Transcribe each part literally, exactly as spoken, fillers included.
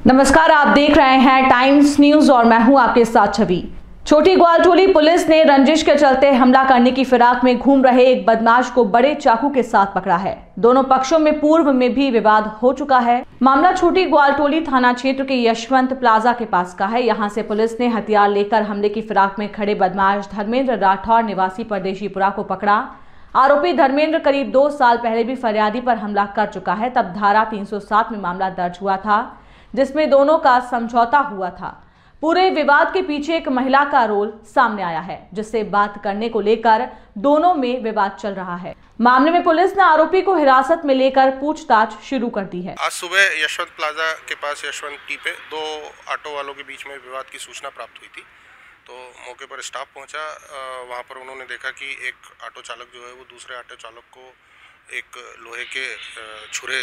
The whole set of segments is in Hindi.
नमस्कार, आप देख रहे हैं टाइम्स न्यूज और मैं हूं आपके साथ छवि। छोटी ग्वालटोली पुलिस ने रंजिश के चलते हमला करने की फिराक में घूम रहे एक बदमाश को बड़े चाकू के साथ पकड़ा है। दोनों पक्षों में पूर्व में भी विवाद हो चुका है। मामला छोटी ग्वालटोली थाना क्षेत्र के यशवंत प्लाजा के पास का है। यहां से पुलिस ने हथियार लेकर हमले की फिराक में खड़े बदमाश धर्मेंद्र राठौर निवासी परदेशीपुरा को पकड़ा। आरोपी धर्मेंद्र करीब दो साल पहले भी फरियादी पर हमला कर चुका है। तब धारा तीन सौ सात में मामला दर्ज हुआ था, जिसमें दोनों का समझौता हुआ था। पूरे विवाद के पीछे एक महिला का रोल सामने आया है, जिससे बात करने को लेकर दोनों में विवाद चल रहा है। मामले में पुलिस ने आरोपी को हिरासत में लेकर पूछताछ शुरू कर दी है। आज सुबह यशवंत प्लाजा के पास यशवंत टी पे दो ऑटो वालों के बीच में विवाद की सूचना प्राप्त हुई थी। तो मौके पर स्टाफ पहुंचा। वहां पर उन्होंने देखा कि एक ऑटो चालक जो है वो दूसरे ऑटो चालक को एक लोहे के छुरे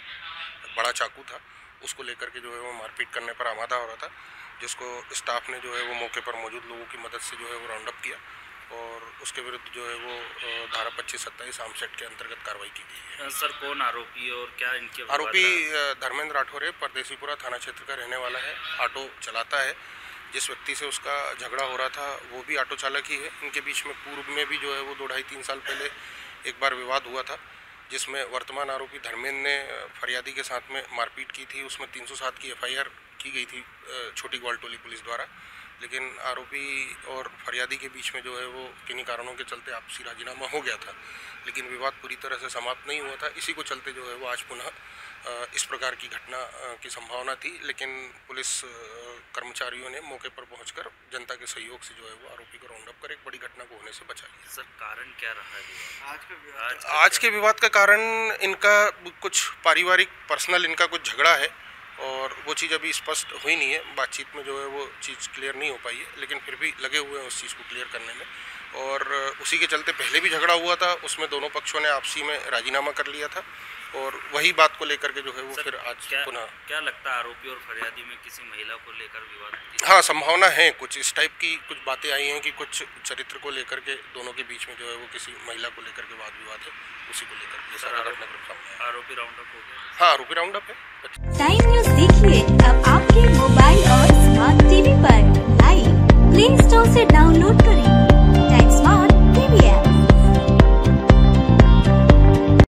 बड़ा चाकू था, उसको लेकर के जो है वो मारपीट करने पर आमादा हो रहा था, जिसको स्टाफ ने जो है वो मौके पर मौजूद लोगों की मदद से जो है वो राउंड अप किया और उसके विरुद्ध जो है वो धारा पच्चीस सत्ताईस आमसेट के अंतर्गत कार्रवाई की गई है। सर, कौन आरोपी और क्या इनके आरोपी धर्मेंद्र राठौर है, परदेशीपुरा थाना क्षेत्र का रहने वाला है, ऑटो चलाता है। जिस व्यक्ति से उसका झगड़ा हो रहा था वो भी ऑटो चालक ही है। इनके बीच में पूर्व में भी जो है वो दो ढाई तीन साल पहले एक बार विवाद हुआ था, जिसमें वर्तमान आरोपी धर्मेंद्र ने फरियादी के साथ में मारपीट की थी। उसमें तीन सौ सात की एफ आई आर की गई थी छोटी ग्वालटोली पुलिस द्वारा, लेकिन आरोपी और फरियादी के बीच में जो है वो किन्हीं कारणों के चलते आपसी राजीनामा हो गया था, लेकिन विवाद पूरी तरह से समाप्त नहीं हुआ था। इसी को चलते जो है वो आज पुनः इस प्रकार की घटना की संभावना थी, लेकिन पुलिस कर्मचारियों ने मौके पर पहुंचकर जनता के सहयोग से जो है वो आरोपी को राउंड अप कर एक बड़ी घटना को होने से बचा लिया। सर, कारण क्या रहा है आज के विवाद? आज, आज के विवाद का कारण इनका कुछ पारिवारिक पर्सनल इनका कुछ झगड़ा है और वो चीज़ अभी स्पष्ट हुई नहीं है। बातचीत में जो है वो चीज़ क्लियर नहीं हो पाई है, लेकिन फिर भी लगे हुए हैं उस चीज़ को क्लियर करने में। और उसी के चलते पहले भी झगड़ा हुआ था, उसमें दोनों पक्षों ने आपसी में राजीनामा कर लिया था और वही बात को लेकर के जो है वो फिर आज क्या, पुनः क्या लगता है आरोपी और फरियादी में किसी महिला को लेकर विवाद? हाँ, संभावना है। कुछ इस टाइप की कुछ बातें आई हैं कि कुछ चरित्र को लेकर के दोनों के बीच में जो है वो किसी महिला को लेकर के वाद विवाद है, उसी को लेकर के सारा घटनाक्रम। आरोपी राउंड अप हो गया? हाँ, आरोपी राउंड अप है। टाइम न्यूज देखिए अब आपके मोबाइल और स्मार्ट टीवी पर लाइव प्ले स्टोर से डाउनलोड करें।